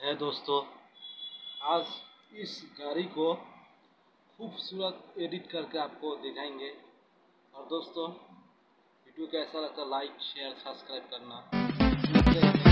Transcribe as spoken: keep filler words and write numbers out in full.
है दोस्तों। आज इस गाड़ी को खूबसूरत एडिट करके आपको दिखाएंगे। और दोस्तों वीडियो कैसा लगता है लाइक शेयर सब्सक्राइब करना।